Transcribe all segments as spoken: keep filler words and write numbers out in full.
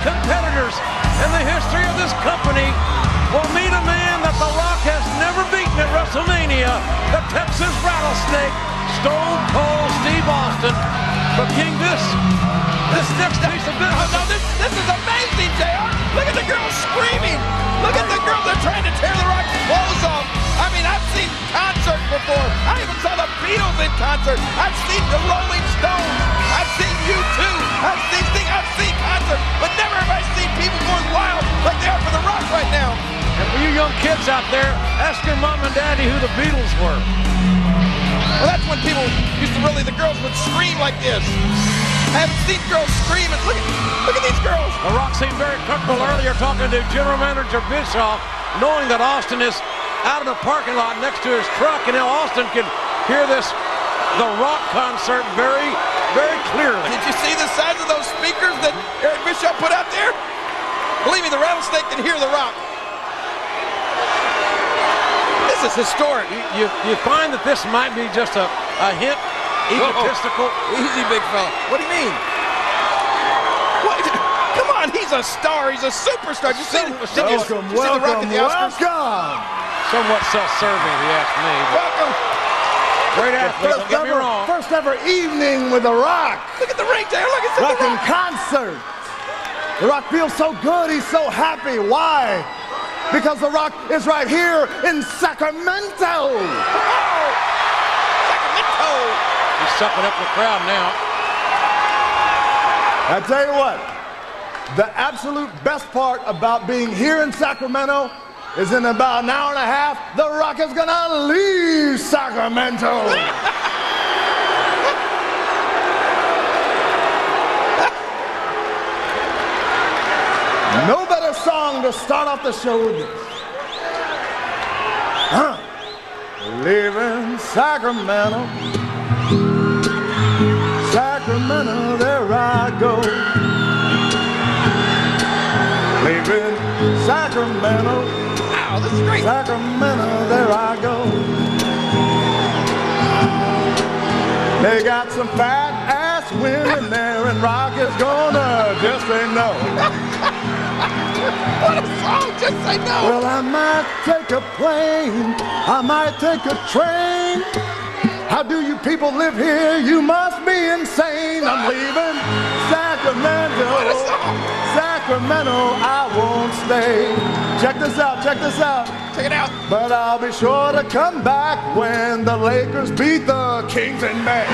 competitors in the history of this company will meet a man that The Rock has never beaten at WrestleMania, the Texas Rattlesnake, Stone Cold Steve Austin. But King, this, this next piece of business... Oh, no, this, this is amazing, J R. Look at the girls screaming. Look at the girls. They're trying to tear The Rock's clothes off. I mean, I've seen concerts before. I even saw the Beatles in concert. I've seen the Rolling Stones. I've seen U two. I've seen things. I've seen concerts. But never have I seen people going wild like they are for The Rock right now. And for you young kids out there, ask your mom and daddy who the Beatles were. Well, that's when people used to really, the girls would scream like this. I haven't seen girls scream. And look at, look at these girls. The Rock seemed very comfortable earlier talking to General Manager Bischoff, knowing that Austin is out in the parking lot next to his truck, and now Austin can hear this, the Rock concert very, very clearly. Did you see the size of those speakers that Eric Bischoff put out there? Believe me, the Rattlesnake can hear The Rock. This is historic. You, you, you find that this might be just a, a hint, egotistical. Uh-oh. Easy, big fella. What do you mean? What? Come on, he's a star. He's a superstar. Did you see, welcome, did you, did you see The Rock at the Oscars? Welcome. Somewhat self-serving, if you ask me. Welcome. Great athlete, don't get me ever, wrong. First ever evening with The Rock. Look at the ring, Taylor. Look at Rock The in Rock. concert. The Rock feels so good. He's so happy. Why? Because The Rock is right here in Sacramento. Oh, Sacramento. He's sucking up the crowd now. I tell you what, the absolute best part about being here in Sacramento is in about an hour and a half, The Rock is gonna leave Sacramento. No better song to start off the show with this. Huh. Leaving Sacramento, Sacramento, there I go. Leaving Sacramento, Wow, this is great. Sacramento, there I go. They got some fat ass women there, and Rock is gonna just say no. What a song, just say no. Well, I might take a plane, I might take a train. How do you people live here? You must be insane. I'm leaving Sacramento. What a song. Sacramento, I won't stay. Check this out, check this out. Check it out. But I'll be sure to come back when the Lakers beat the Kings in May.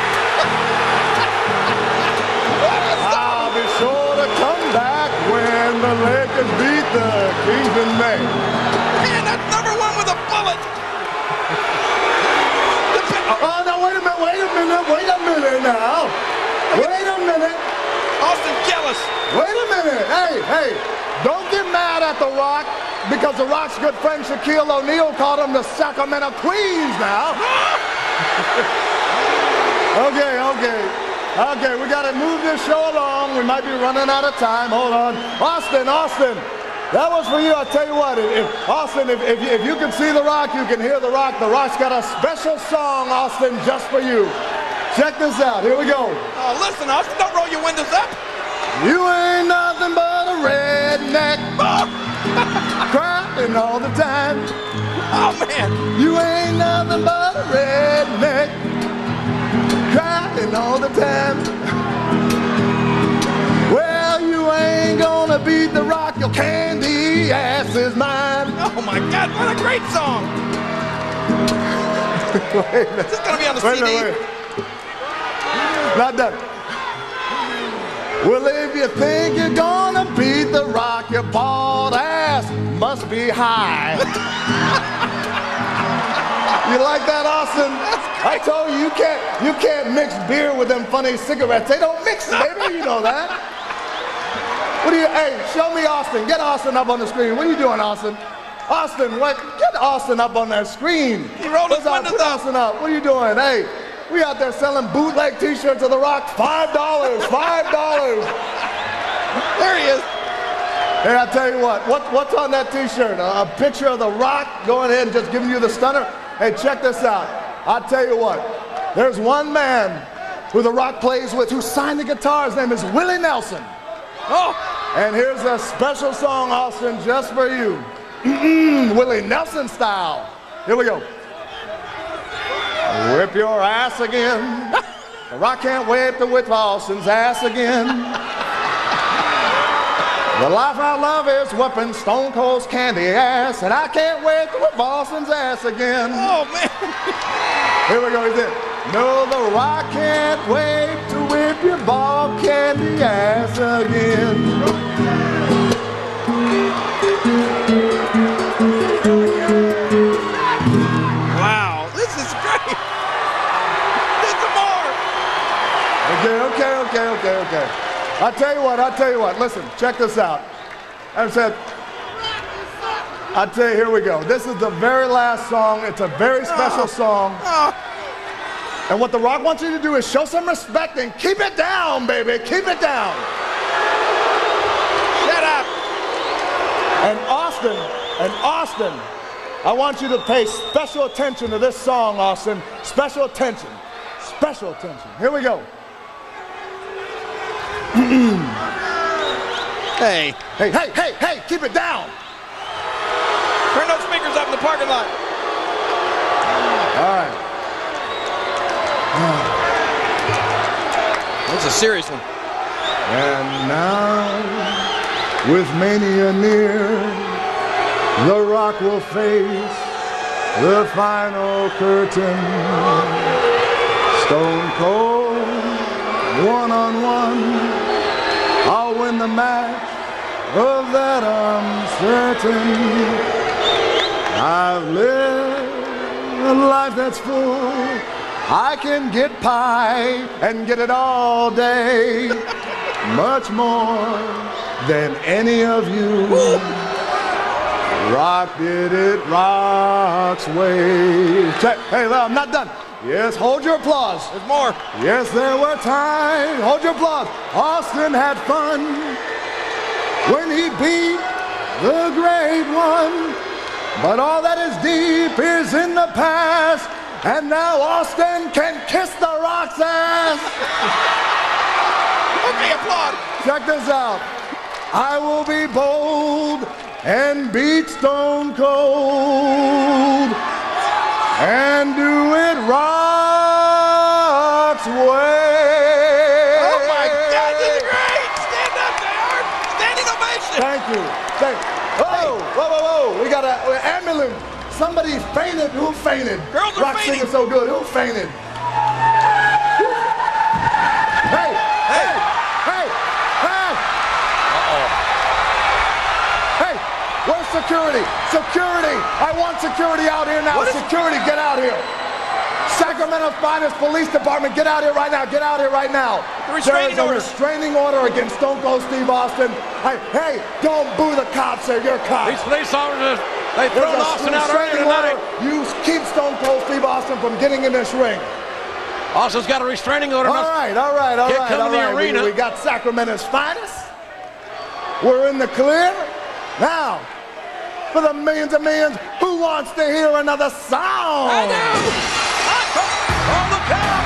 I'll be sure to come back when the Lakers beat the Kings in May. Man, that's number one with a bullet. Oh, no, wait a minute, wait a minute, wait a minute now. Wait a minute. Austin jealous. Wait a minute. Hey, hey, don't get mad at The Rock because The Rock's good friend Shaquille O'Neal called him the Sacramento Queens now. Okay, okay. Okay, we got to move this show along. We might be running out of time. Hold on. Austin, Austin, that was for you. I'll tell you what, if, if Austin, if, if, you, if you can see The Rock, you can hear The Rock. The Rock's got a special song, Austin, just for you. Check this out. Here we go. Oh, listen, Austin, don't roll your windows up. You ain't nothing but a redneck, crying all the time. Oh, man. You ain't nothing but a redneck, crying all the time. Well, you ain't gonna beat The Rock, your candy ass is mine. Oh, my God, what a great song. Wait, This is going to be on the wait, C D. wait, wait. Not done. Well, if you think you're gonna beat The Rock, your bald ass must be high. You like that, Austin? I told you, you can't, you can't mix beer with them funny cigarettes. They don't mix, baby, you know that. What do you, hey, show me Austin. Get Austin up on the screen. What are you doing, Austin? Austin, what? Get Austin up on that screen. He rolled his What's up? windows Put up. Austin up. What are you doing? Hey, we out there selling bootleg t-shirts of The Rock. Five dollars, five dollars. There he is. Hey, I tell you what, what what's on that t-shirt? A, a picture of The Rock going ahead and just giving you the stunner? Hey, check this out. I'll tell you what, there's one man who The Rock plays with who signed the guitar. His name is Willie Nelson. Oh, And here's a special song, Austin, just for you. Willie Nelson style. Here we go. Whip your ass again. The Rock can't wait to whip Austin's ass again. The life I love is whipping Stone Cold's candy ass, and I can't wait to whip Austin's ass again. Oh, man. Here we go, he's it. No, The Rock can't wait to whip your ball candy ass again. Wow, this is great. There's some more. Okay, okay, okay, okay, okay. I'll tell you what, I'll tell you what. Listen, check this out. I said, I'll tell you, here we go. This is the very last song. It's a very special oh. song. Oh. And what The Rock wants you to do is show some respect and keep it down, baby. Keep it down. Shut up. And Austin, and Austin, I want you to pay special attention to this song, Austin. Special attention. Special attention. Here we go. Hey. Hey, hey, hey, hey, keep it down. Turn those speakers up in the parking lot. All right. That's a serious one. And now, with mania near, The Rock will face the final curtain. Stone Cold, one-on-one. I'll win the match, of that I'm certain. I've lived a life that's full. I can get pie and get it all day. Much more than any of you. Rock did it Rock's way. Check. Hey, well, I'm not done. Yes, hold your applause. There's more. Yes, there were times. Hold your applause. Austin had fun when he beat the great one. But all that is deep is in the past. And now Austin can kiss The Rock's ass. Okay, applaud. Check this out. I will be bold and beat Stone Cold and do it Rock's way. Oh my God, this is great. Stand up, J R. Standing ovation. Thank you. Thank you. Whoa, whoa, whoa, whoa. We got an ambulance. Somebody fainted. Who fainted? Girls are Rock fainting. singing so good. Who fainted? Hey, hey, hey, hey. Uh-oh. Hey, where's security? Security. I want security out here now. What is- Security, get out here. Sacramento's finest police department, get out here right now. Get out here right now. The restraining there is a order. restraining order against Stone Cold Steve Austin. Hey, hey, don't boo the cops here. You're cops. These police officers, they There's thrown a Austin out earlier restraining order. tonight. You keep Stone Cold Steve Austin from getting in this ring. Austin's got a restraining order. All right, all right, all Can't right, come all to the right. We, arena. we got Sacramento's finest. We're in the clear. Now, for the millions and millions, who wants to hear another song? I do. On the count.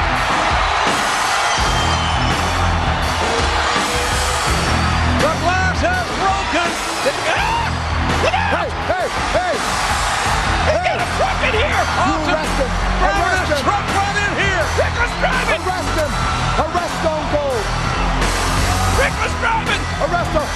The glass has broken. Hey, hey, hey! He's got a truck in here. You arrest him! Driving Arrest his him! truck right in here. Rick was driving. Arrest him! Arrest Stone Cold! Rick was driving. Arrest him!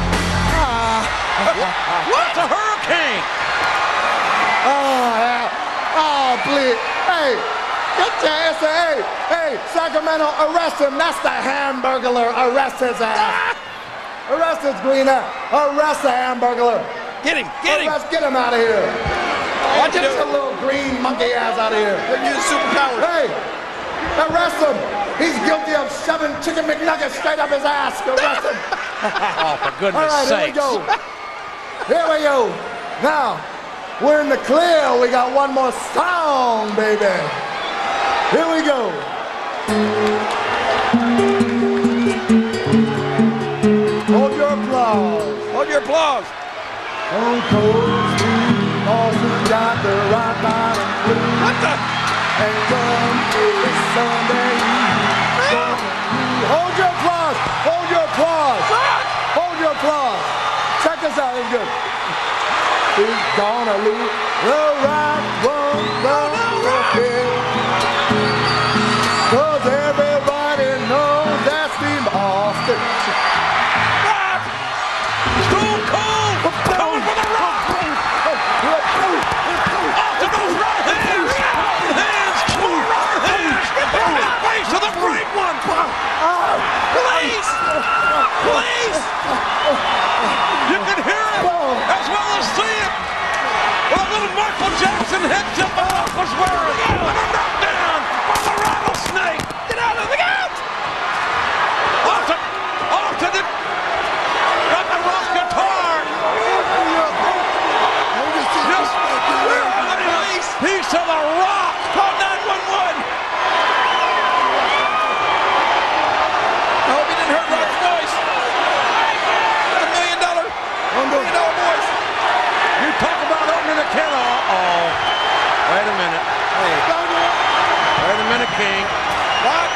What's a hurricane? Oh, yeah. Oh, please. Hey, get your ass. Hey, hey, Sacramento, arrest him. That's the hamburglar. Arrest his ass. Arrest his green ass. Arrest the hamburglar. Get him. Get him. Arrest, get him out of here. Watch Get it. your little green monkey ass out of here. They're using superpowers. Hey, arrest him. He's guilty of shoving chicken McNuggets straight up his ass. Arrest him. Oh, for All goodness right, here we sakes. go. Here we go. Now, we're in the clear. We got one more song, baby. Here we go. Hold your applause. Hold your applause. Stone Cold Steve Austin got the right bottom blue. What the? And come this Sunday. Hold your applause. Hold your applause. Rock. Hold applause. Check this out. It's good. He's gonna lose. The Rock won't forget. Cause everybody knows that's Steve Austin. Rock! Stone Cold! Coming for the Rock! Austin goes right hands! Right hands! More right hands! Face to the great one! Please! Please! You can hear it as well as see it! With a little Michael Jackson head tip the Rock was wearing! And a knockdown from the Rattlesnake! Get out of the out! Austin! Austin did, got the Rock guitar! Just Where are the police? piece of the Rock! Call nine one one! I hope he didn't hurt Rock's voice. A million dollar, million dollar voice. You talk about opening the can. Uh-oh. Wait a minute. Hey. Wait a minute, King. Rock.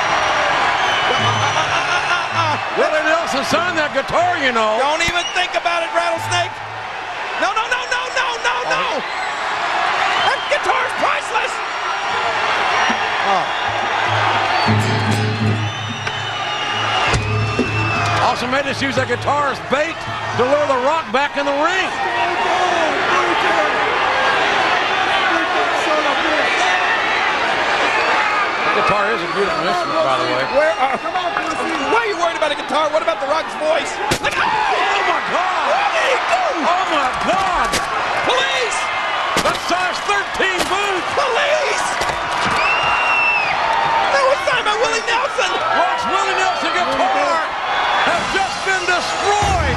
Willie Nelson signed that guitar, you know. Don't even think about it, Rattlesnake. No, no, no, no, no, no, no. That guitar's priceless. Also made us use that guitar as bait to lure the Rock back in the ring. The guitar is a beautiful instrument, by the way. Where are, why are you worried about a guitar? What about the Rock's voice? Look, oh, Oh my God! what did he do? Oh my God! Police! That size thirteen boot! Police! That was signed by Willie Nelson! Rock's Willie Nelson guitar has just been destroyed!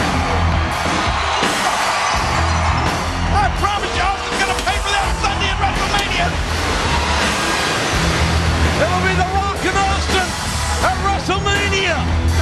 I promise you, Austin's gonna pay for that Sunday at WrestleMania! It'll be The Rock and Austin at WrestleMania!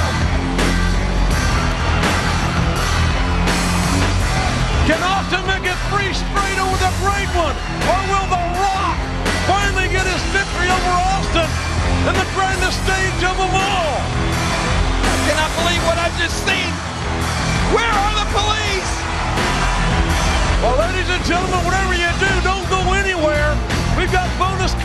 Can Austin make it three straight over the great one? Or will The Rock finally get his victory over Austin in the grandest stage of them all? I cannot believe what I've just seen! Where are the police?